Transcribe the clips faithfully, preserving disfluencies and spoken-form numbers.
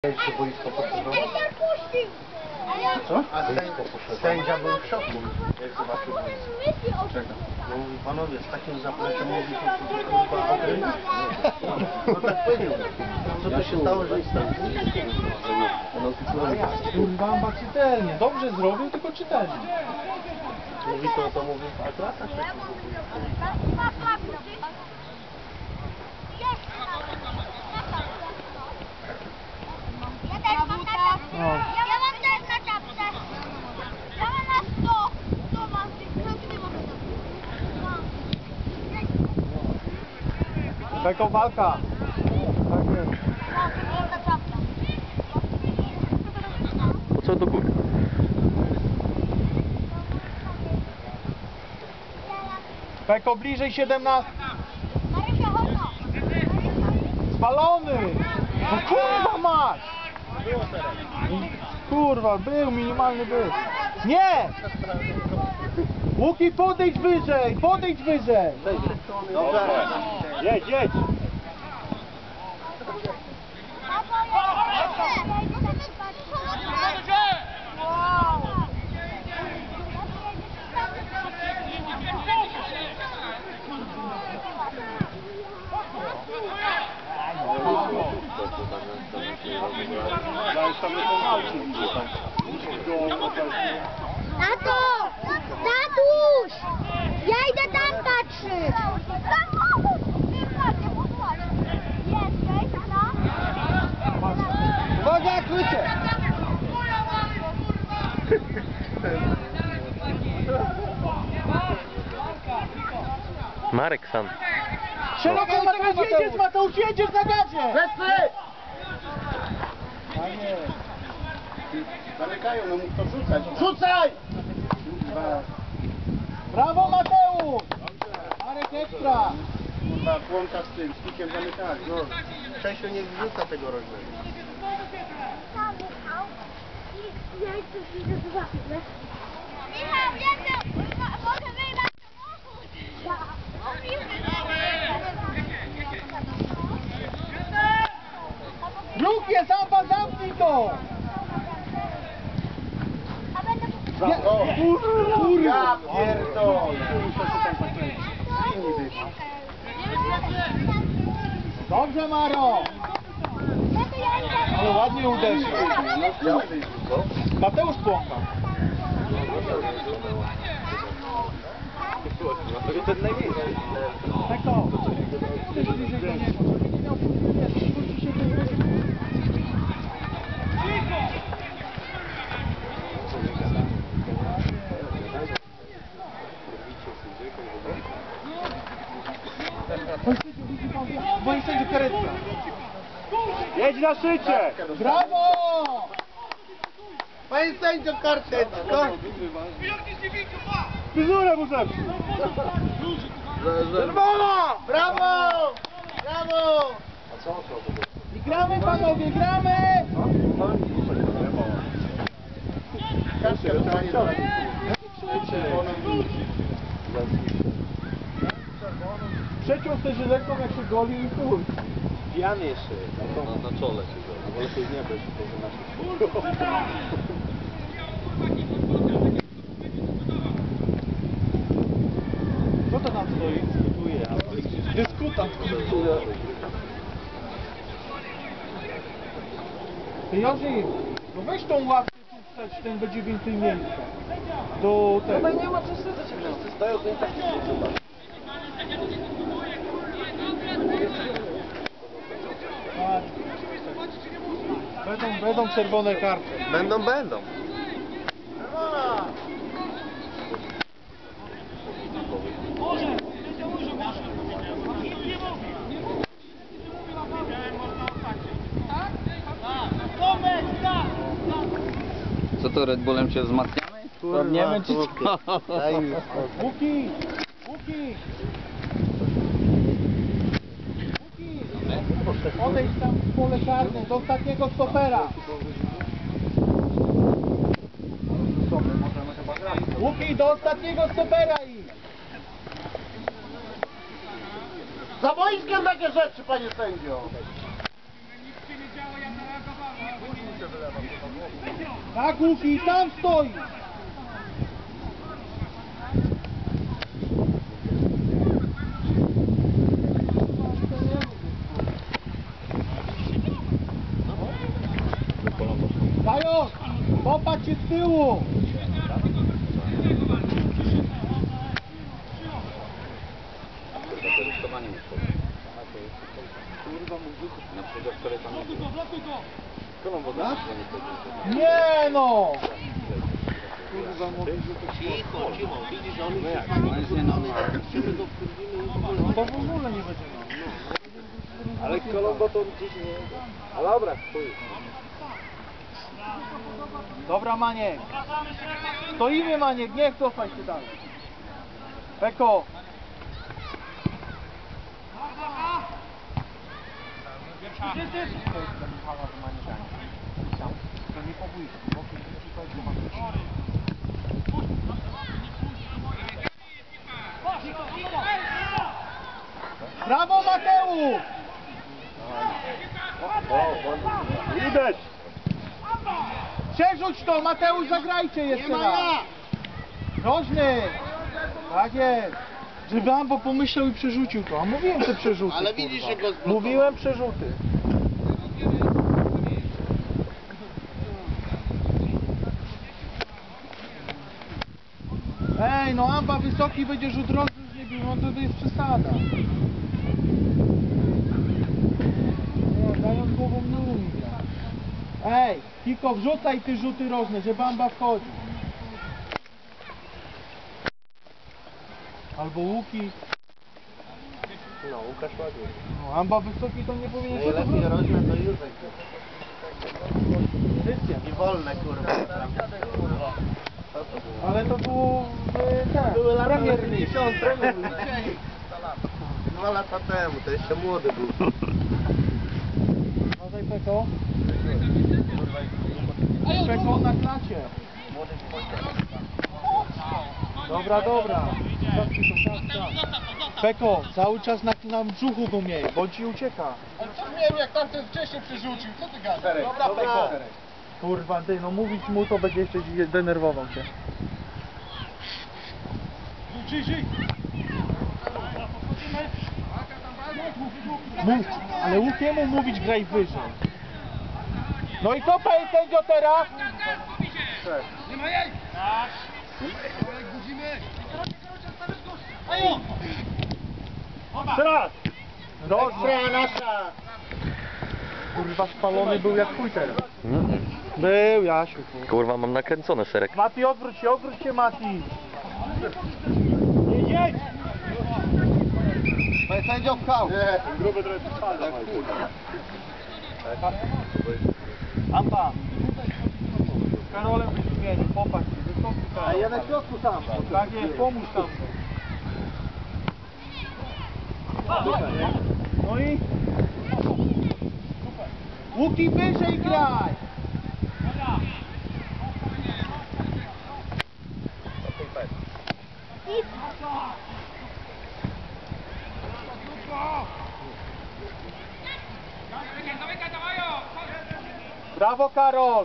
Jeszcze boisko poszedł. Co? A sędzia był w szoku, jak zobaczył boisko. Czego? No mówi, panowie, z takim zaplecem mówi, to kurwa okręt. No tak powiedział. Co to się stało, że jest tak? Kurwa, ma czytelnie. Dobrze zrobił, tylko czytelnie. Mówi to, to mówi, a to tak No. Ja mam też na czapce. Ja mam na sto. sto mam. No. Beko walka. Tak jest. Po co do góry? Beko bliżej siedemnaście. Marysia, chodź. Spalony! No kurwa mać! Kurwa, był, minimalny był. Nie! Łuki, podejdź wyżej, podejdź wyżej! Dobrze. Jedź, jedź! Tato! Tatuś! Ja idę tam patrzeć! Uwaga, krycie! Marek sam. Szeroko, Mateusz, jedziesz, Mateusz, jedziesz na gazie! Plecy! Zamykają, no mógł to rzucać. Rzucaj! Brawo, Mateusz! Marek ekstra! Kurwa, płącza z tym, z pikiem zamykali. No, Czesiu nie wrzuca tego rożnego. Michał, jestem! Mogę wyjść Ruch jest, Amba, zamknij to! Nie, O, kurwa! ja pierdolę. Inni wyszli. Dobrze, Maro! Ale ładnie uderzył. Ja wyszli, co? Mateusz Płonka. To ten największy. Tak to. Moim sędziu karetka. Jedź na szycie! Brawo! Panie sędzio, karteczko. Fryzurę mu zepsuł. Czerwona! Brawo! Brawo! I gramy, panowie, gramy! Kaczka dostanie za Przeciął sobie żyletką, jak się golił i chuj. Pijany jeszcze. Na, na czole się go. No lepiej nie być, to że nasze. Co to tam stoi? Dyskutuje. Dyskutant. Ty Jozi, no weź tą łapkę tu wstać, ten będzie więcej miejsca. Do tego. nie ma co wstydzać, jak wszyscy stoją, to i tak nie zobaczy. Będą, będą czerwone karty. Będą, będą. Co to, Red Bullem się wzmacniamy? Kurwa, czy chłopie. co? Daj mi spokój. Łuki! Łuki! Łuki! Odejdź tam w pole karne do ostatniego stopera. Łuki, do ostatniego stopera i... Za boiskiem takie rzeczy, panie sędzio. Nic się nie działo, ja zareagowałem. Tak, Łuki, tam stoi! Zając! Popatrz się z tyłu! Nie no! Cicho, cicho, widzisz, on już jest nakurwiony, jak chcemy go wkurwimy. To w ogóle nie będzie miał. Ale Kolombo to gdzieś nie... A dobra, chuj. Dobra, Maniek. Stoimy, Maniek, nie cofaj się dalej. Peko. Brawo, Mateusz! Widać! Przerzuć to, Mateusz, zagrajcie jeszcze raz. Groźny! Tak jest. Żeby Ambo pomyślał i przerzucił to. A mówiłem te przerzuty. Ale widzisz, kurwa. że go zblokował. Mówiłem przerzuty. Ej, no Amba wysoki będzie rzut rożny już nie bił, no to, to jest przesada. No, dając głową nie umie grać. Ej, Kiko, wrzucaj te rzuty rożne, żeby Amba wchodzi. Albo Łuki. No, Łukasz ładnie. No, Amba wysoki to nie powinien się Najlepiej rośnie to Józek. Krystian. I wolne, kurwa. Co to było? Ale to było w tak, Były lata Premier League. osiemdziesiąte, Premier League. Dwa lata temu, to jeszcze młody był. Uważaj, Peko. Peko na klacie. Dobra, dobra. Zawsze to tak, tak. Peko, cały czas na, na brzuchu go miej, bo ci ucieka. Ale co wiem, jak tamten wcześniej przerzucił, co ty gadasz? Dobra, Dobra. Peko. Kurwa, ty, no mówić mu to będzie jeszcze ci denerwował cię. Mów, ale Łukiemu mówić graj wyżej. No i co, panie sędzio, teraz? Teraz! Dobrze. nasza! Kurwa, spalony był jak chuj teraz. Był, Jasiu. kurwa. Kurwa, mam nakręcony szereg. Mati, odwróć się, odwróć się, Mati. Nie jedź! Panie sędzio pchał. Nie, gruby trochę spada. Amba. Z Karolem wymieni, popatrz, wysoki Karol. A ja na środku sam. Tak jest, pomóż tam. No i... Łuki, wyżej graj! Brawo, Karol!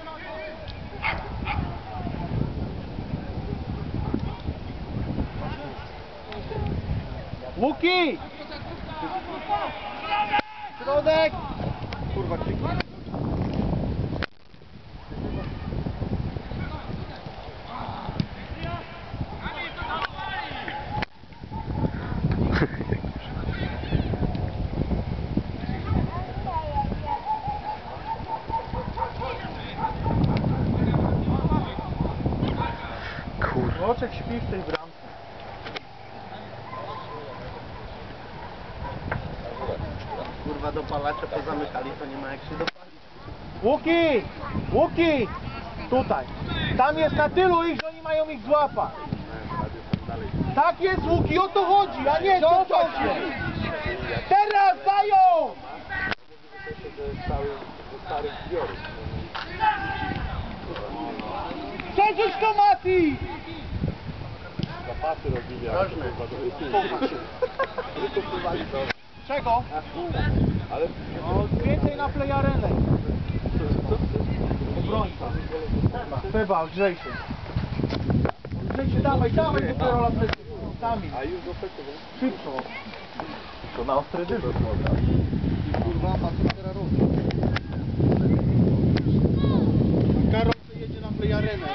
Łuki! Środek! Kurwa, kliknij. Kurwa. Oczek śpi w tej bramce. Kurwa, dopalacze pozamykali, to nie ma jak się dopalić. Łuki! Łuki! Tutaj. Tam jest na tylu ich, że oni mają ich złapać. Tak jest, Łuki, o to chodzi, a nie cofać się. Teraz dają! Przerzuć to, Mati! Zapasy robili, Rożne. Czego? Ale No, więcej na play arenę. Seba, grzej się. Grzej się, dawaj, dawaj do Karola przed sami. A już do tego, Szybko. to na ostry dyżur można. Kurwa, ma co teraz robić? Karol jedzie na play arenę.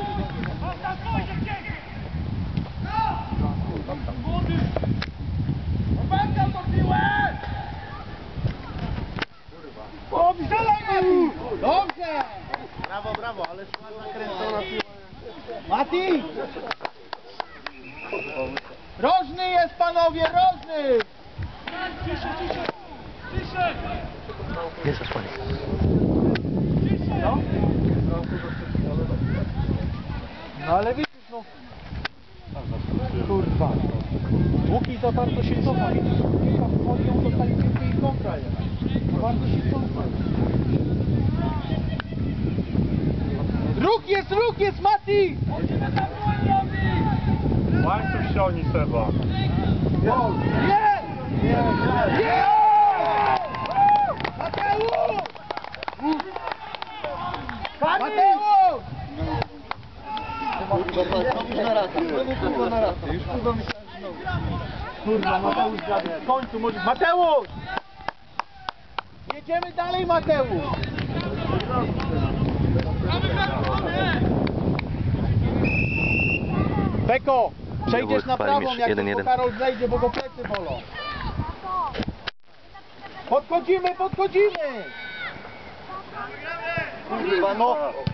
Dobrze! Brawo, brawo, ale szła zakręcona piła. Mati! Rożny jest, panowie, rożny! Jest zasłanie. No? No ale widzisz, no... Kurwa. Łuki za bardzo się cofa, widzisz? Oni ją dostali piłkę i kontra jest. Za bardzo się cofa. Ruch jest, ruch jest, Mati! Łańcuch sioni Seba. Gol! Jest! Jest! Jest! Mateusz! Mateusz! Kurwa, Mateusz dziadzie. W końcu może... Mateusz! Jedziemy dalej, Mateusz! Beko! Przejdziesz na Chwali prawą, mnie, jak jeden, tylko jeden. Karol zejdzie, bo go plecy bolą. Podchodzimy, podchodzimy! Kurwa, no!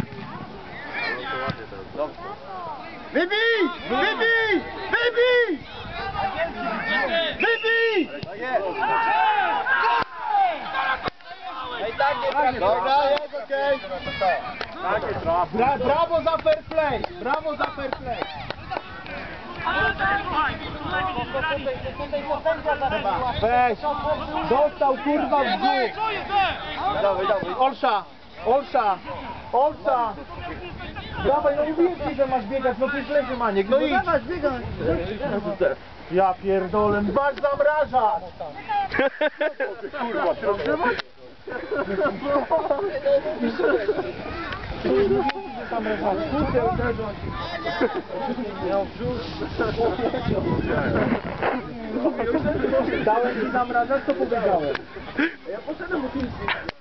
Wybij! Wybij! Wybij! Wybij! Dobra, jest okej. Bra brawo za fair play! Brawo za fair play! Weź! Dostał kurwa w brzuch! Dawaj, dawaj! Olsza! Olsza! Olsza! Dawaj, no mówiłem ci, że masz biegać, no ty źle, Maniek, no idź! Ja pierdolę, masz zamrażać! Kurwa, środkowa. Kurde, uderzać! Miał brzuch! Dałem ci zamrażać, to powiedziałem. Ja poszedłem, bo ty